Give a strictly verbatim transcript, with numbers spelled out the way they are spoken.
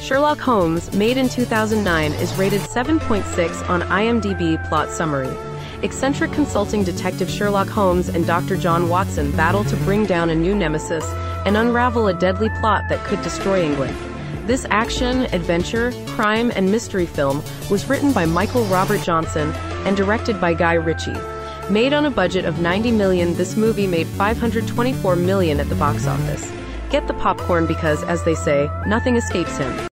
Sherlock Holmes, made in two thousand nine, is rated seven point six on I M D B. Plot summary. Eccentric consulting detective Sherlock Holmes and Doctor John Watson battle to bring down a new nemesis and unravel a deadly plot that could destroy England. This action, adventure, crime, and mystery film was written by Michael Robert Johnson and directed by Guy Ritchie. Made on a budget of ninety million dollars, this movie made five hundred twenty-four million dollars at the box office. Get the popcorn because, as they say, nothing escapes him.